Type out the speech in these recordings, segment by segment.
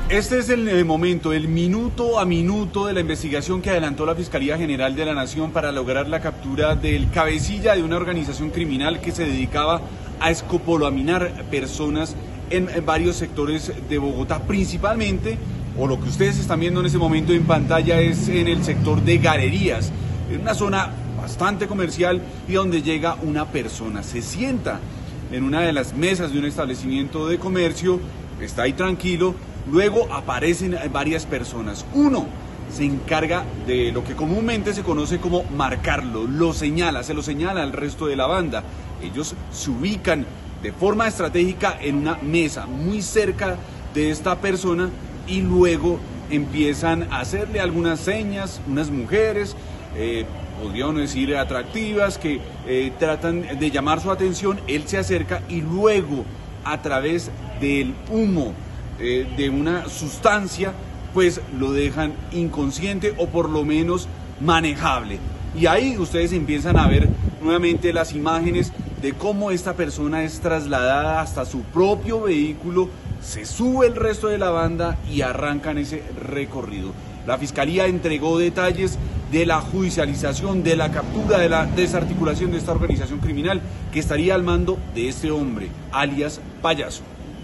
Este es el momento, el minuto a minuto de la investigación que adelantó la Fiscalía General de la Nación para lograr la captura del cabecilla de una organización criminal que se dedicaba a escopolaminar personas en varios sectores de Bogotá, principalmente, o lo que ustedes están viendo en ese momento en pantalla, es en el sector de Galerías, en una zona bastante comercial y donde llega una persona, se sienta en una de las mesas de un establecimiento de comercio, está ahí tranquilo. Luego aparecen varias personas. Uno se encarga de lo que comúnmente se conoce como marcarlo, se lo señala al resto de la banda. Ellos se ubican de forma estratégica en una mesa muy cerca de esta persona y luego empiezan a hacerle algunas señas, unas mujeres, podríamos decir atractivas, que tratan de llamar su atención. Él se acerca y luego, a través del humo de una sustancia, pues lo dejan inconsciente o por lo menos manejable. Y ahí ustedes empiezan a ver nuevamente las imágenes de cómo esta persona es trasladada hasta su propio vehículo, se sube el resto de la banda y arrancan ese recorrido. La Fiscalía entregó detalles de la judicialización, de la captura, de la desarticulación de esta organización criminal que estaría al mando de este hombre, alias Payaso.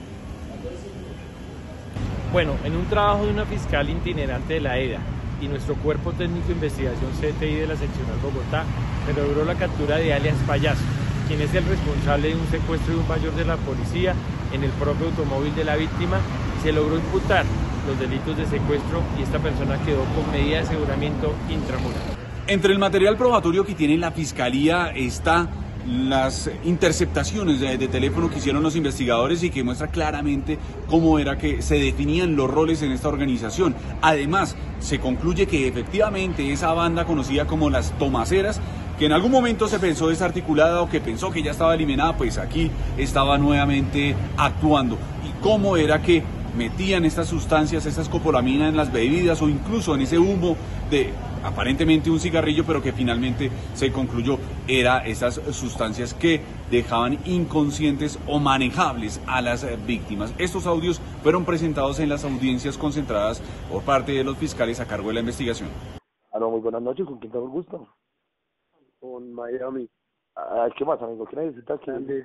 Bueno, en un trabajo de una fiscal itinerante de la EDA y nuestro Cuerpo Técnico de Investigación CTI de la Seccional Bogotá, se logró la captura de alias Payaso, quien es el responsable de un secuestro de un mayor de la policía en el propio automóvil de la víctima, y se logró imputar los delitos de secuestro y esta persona quedó con medida de aseguramiento intramural. Entre el material probatorio que tiene la Fiscalía está las interceptaciones de teléfono que hicieron los investigadores y que muestra claramente cómo era que se definían los roles en esta organización. Además, se concluye que efectivamente esa banda conocida como las Tomaceras, que en algún momento se pensó desarticulada o que pensó que ya estaba eliminada, pues aquí estaba nuevamente actuando. Y cómo era que metían estas sustancias, esta escopolamina en las bebidas o incluso en ese humo de aparentemente un cigarrillo, pero que finalmente se concluyó era esas sustancias que dejaban inconscientes o manejables a las víctimas. Estos audios fueron presentados en las audiencias concentradas por parte de los fiscales a cargo de la investigación. Aló, muy buenas noches, ¿con quién tengo el gusto? Con Miami. ¿Qué más, amigo? ¿Qué necesitas?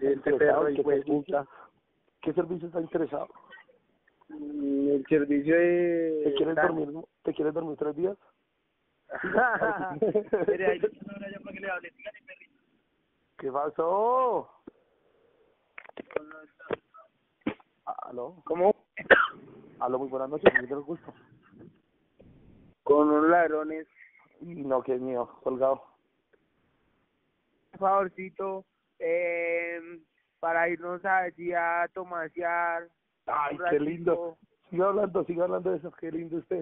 ¿Qué servicio está interesado? El servicio de... ¿Te quieres dormir 3 días? ¿Qué pasó? ¿Aló? ¿Cómo? Aló, muy buenas noches, ¿con quién tengo el gusto? Con unos ladrones. No, que es mío, colgado. Por favorcito, para irnos allí a tomasear. Ay, qué lindo. Siga hablando de eso, qué lindo usted.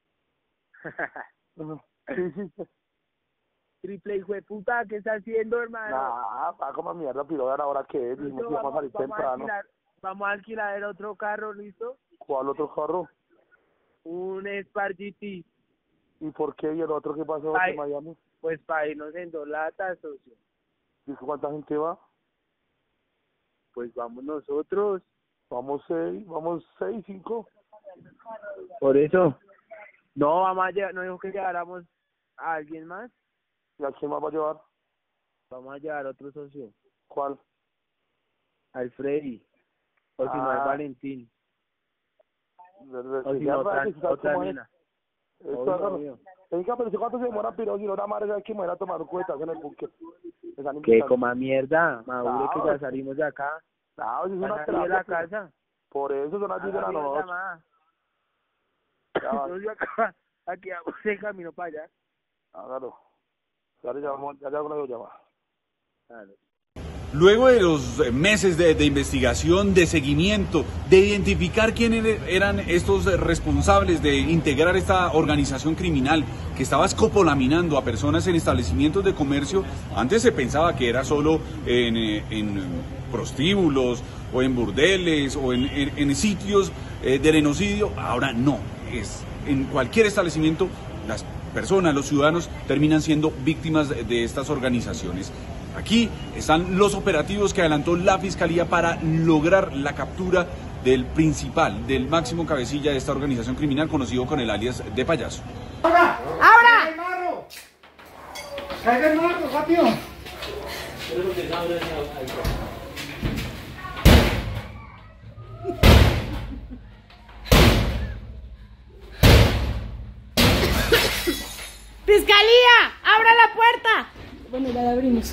Sí. Triple hijo de puta, ¿qué está haciendo, hermano? Va como mierda, pero ahora que es, vamos a salir temprano. Vamos a alquilar el otro carro, ¿listo? ¿Cuál otro carro? Un Spark GT. ¿Y por qué? ¿Y el otro qué pasó en Miami? Pues para irnos en 2 latas, socio. ¿Y cuánta gente va? Pues vamos nosotros. Vamos 6, 5. Por eso. No, no dijo que lleváramos a alguien más. ¿Y a quién más va a llevar? Vamos a llevar a otro socio. ¿Cuál? Al Freddy. O si no, al Valentín. O si no, otra nena. Venga, pero ¿cuánto se demora, pero si no, la madre hay que me voy a tomar un cuetazo en el búnker? Que coma mierda, madure, que ya salimos de acá. No, es una de la casa. Por eso son las 10 de la noche. Yo acá, aquí hago ese camino para allá. Hágalo. Ya lo llamar. Claro. Luego de los meses de investigación, de seguimiento, de identificar quiénes eran estos responsables de integrar esta organización criminal que estaba escopolaminando a personas en establecimientos de comercio, antes se pensaba que era solo en prostíbulos o en burdeles o en sitios del genocidio. Ahora no, es en cualquier establecimiento las personas, los ciudadanos terminan siendo víctimas de estas organizaciones. Aquí están los operativos que adelantó la Fiscalía para lograr la captura del principal, del máximo cabecilla de esta organización criminal, conocido con el alias de Payaso. ¡Abra! ¡Abra! ¡Caiga el marro, rápido! ¡Fiscalía! ¡Abra la puerta! Bueno, ya la abrimos.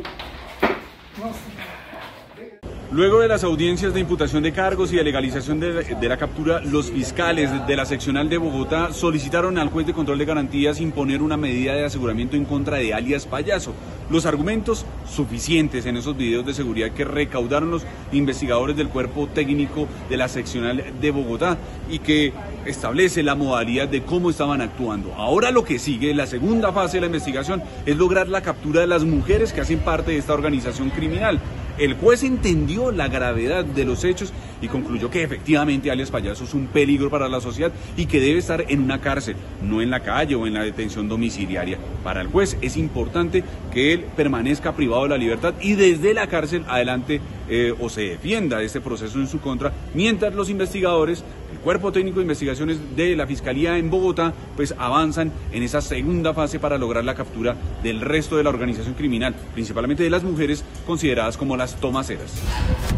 Luego de las audiencias de imputación de cargos y de legalización de la captura, los fiscales de la seccional de Bogotá solicitaron al juez de control de garantías imponer una medida de aseguramiento en contra de alias Payaso. Los argumentos suficientes en esos videos de seguridad que recaudaron los investigadores del cuerpo técnico de la seccional de Bogotá y que establece la modalidad de cómo estaban actuando. Ahora lo que sigue, la segunda fase de la investigación, es lograr la captura de las mujeres que hacen parte de esta organización criminal. El juez entendió la gravedad de los hechos y concluyó que efectivamente alias Payaso es un peligro para la sociedad y que debe estar en una cárcel, no en la calle o en la detención domiciliaria. Para el juez es importante que él permanezca privado de la libertad y desde la cárcel adelante o se defienda de este proceso en su contra, mientras los investigadores, el cuerpo técnico de investigaciones de la Fiscalía en Bogotá, pues avanzan en esa segunda fase para lograr la captura del resto de la organización criminal, principalmente de las mujeres consideradas como las tomaceras.